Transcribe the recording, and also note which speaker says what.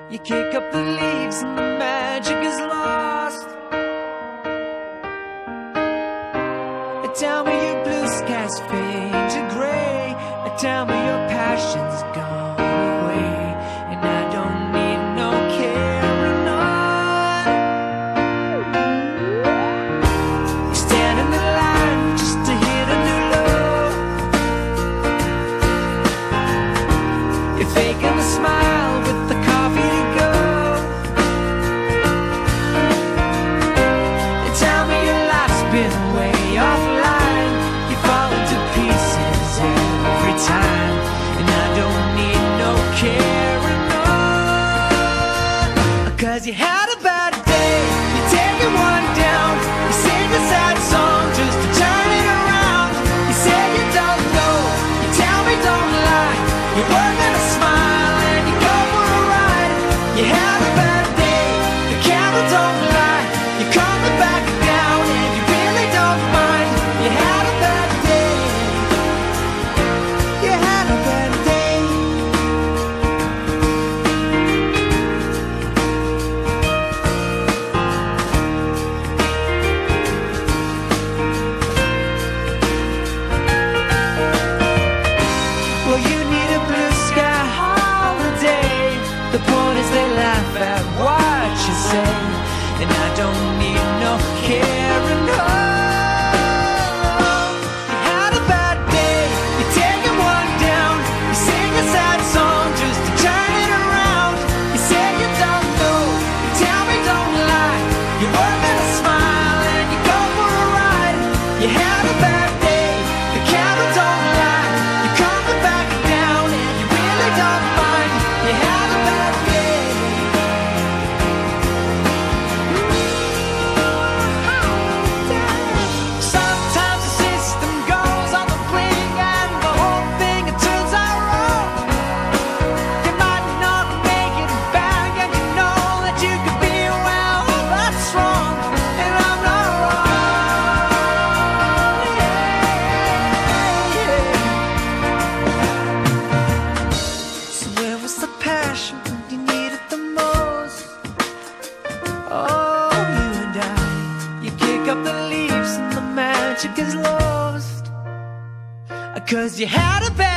Speaker 1: You kick up the leaves and the magic is lost. Tell me your blue skies fade to gray. Tell me your passion's gone away, and I don't need no carrying on. You stand in the line just to hit a new low. You're faking the smile with the coffee to go. And tell me your life's been way offline. You fall into pieces every time, and I don't need no carrying on. 'Cause you had a bad day, you take it one down. You sing a sad song just to turn it around. You say you don't know, you tell me don't lie. You work at a smile and you go for a ride. You had a bad day, the camera don't lie. You're coming back down and you really don't mind. You had a bad day. You had a bad day. Well, you need a blue sky holiday. The point is they laugh at what you say, and I don't need no carrying on. You had a bad day, you're taking one down. You sing a sad song just to turn it around. You say you don't know, you tell me don't lie. You work at a smile and you go for a ride. You had a bad day, the camera don't lie. You're coming back down and you really don't mind. You had a bad day. Sometimes the system goes on the blink and the whole thing it turns out wrong. You might not make it back and you know that you could be well. That's wrong and I'm not wrong. Yeah. So where was the passion when you needed the most? Oh, you and I, you kick up the leaves and the magic is lost. 'Cause you had a bad